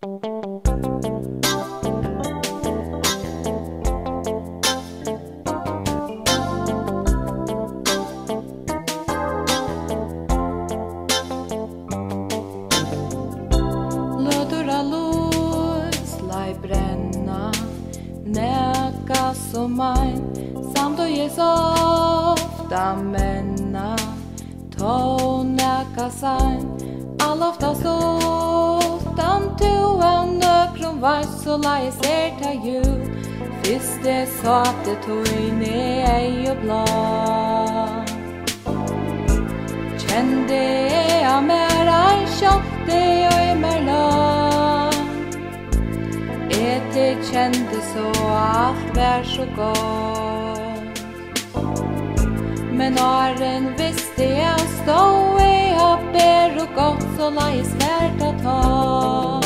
Brenna näka som ein samt och ges ofta menna to näka sein all ofta såtan to en ökron var så lai ser ta ju fyrst det så att det tog in i ej och blå kände jag mer ej kjotte och i mer lång det kände så allt var så gott men när en visste jag stod jag ber och gott så lai svärt att ha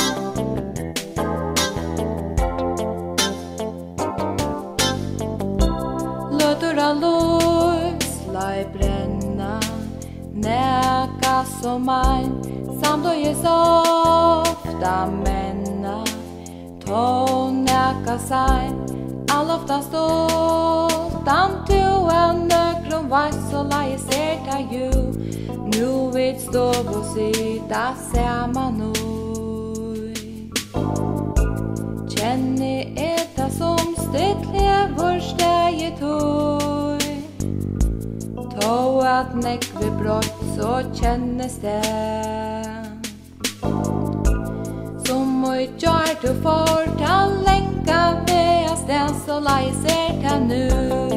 lödra lus lai bränna näka som ein samt och ges ofta menna to näka sein all ofta stoltan to en ökron var så lai ser ta ju nu vet stå och sitta samma nu känner etta som stittliga vår steg to att nekve brott så kännes det som och gör du får ta länka med sten så lai ser ta nu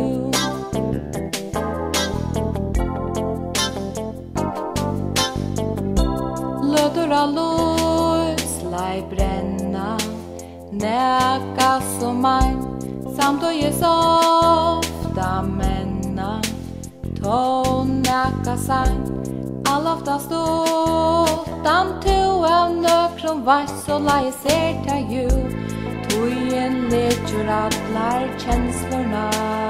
lödra lus lai bränna näka som ein samt och ges ofta menna to näka sein all ofta stoltan to en ökron var så lai ser ta ju tog en leker allar känslorna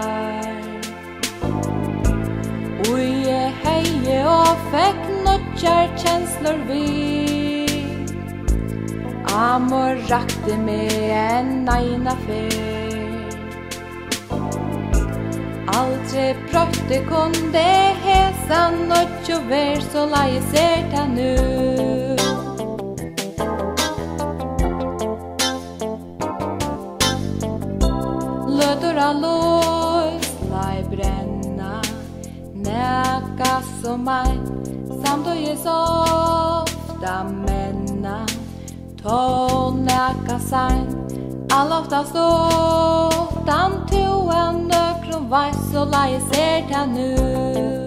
oj heje och fick notjar känslor vi amor rakte med en ena fer aldrig prøvde kunde hesa nåt och ver så lai ser ta nu lödra lus lai bränna näka som ein samt och ges ofta menna to näka sein all ofta stoltan to en ökron var så lai ser ta nu